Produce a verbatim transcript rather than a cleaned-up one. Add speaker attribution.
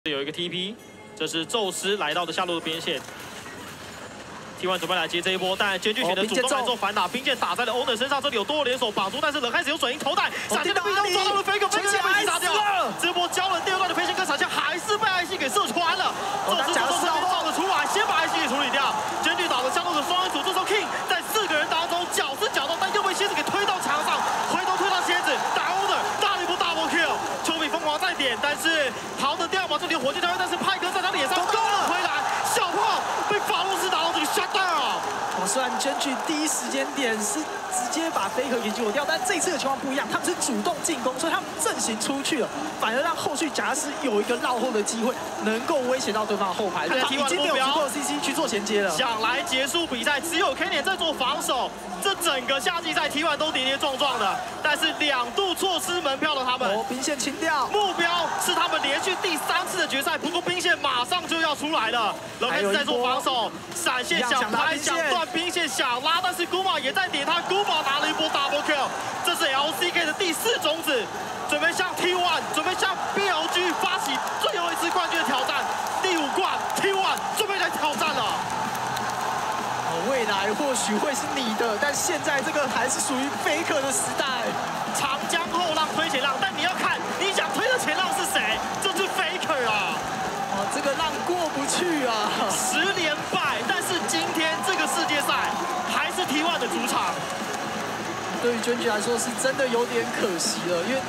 Speaker 1: 有一个 T P， 这是宙斯来到的下路的边线。T 一 准备来接这一波，但艰巨选择主动来做反打，兵剑打在了 Owner 身上，这里有多联手绑住，但是冷开始有转移头带，闪现的壁刀抓到了 Faker，Faker 被击杀掉了。这波交了第二段的飞行跟闪现，还是被艾希给射穿了。宙斯主动这边照着出来，先把艾希给处理掉。艰巨打了下路的双人组，这时候 King 在四个人当中绞是绞到，但又被蝎子给推到墙上，回头推到蝎子，打 Owner， 大了一波 double kill。丘比疯狂再点，但是逃得掉嘛，这里有火箭跳跃，但是派哥在他脸上勾了回来，小炮被法洛斯打到这里 shut down。
Speaker 2: 哦，虽然艰巨第一时间点是直接把Faker给救掉，但这次的情况不一样，他们是主动进攻，所以他们阵型出去了，反而让后续贾斯有一个绕后的机会，能够威胁到对方的后排。他已经没有足够的 C C 去做衔接了。
Speaker 1: 想来结束比赛，只有 Kenny 在做防守。这整个夏季赛 T 一 都跌跌撞撞的，但是两度错失门票的他们，
Speaker 2: 哦，兵线清掉，
Speaker 1: 目标是他们连续第三次的决赛。不过兵线马上就要出来了，冷开始在做防守，闪现想拍想断兵线想拉，但是 Guma 也在点他 ，Guma 拿了一波 double kill， 这是 L C K 的第四种子，准备向 T 一， 准备向 B L G 发起最后一次冠军的挑战，第五冠 T 一 准备来挑战了。
Speaker 2: 未来或许会是你的，但现在这个还是属于 Faker 的时代。
Speaker 1: 长江后浪推前浪，但你要看你想推的前浪是谁，这是 Faker 啊！
Speaker 2: 哦，这个浪过不去啊！
Speaker 1: 十连败，但是今天这个世界赛还是 T 一 的主场。
Speaker 2: 对于艰巨来说是真的有点可惜了，因为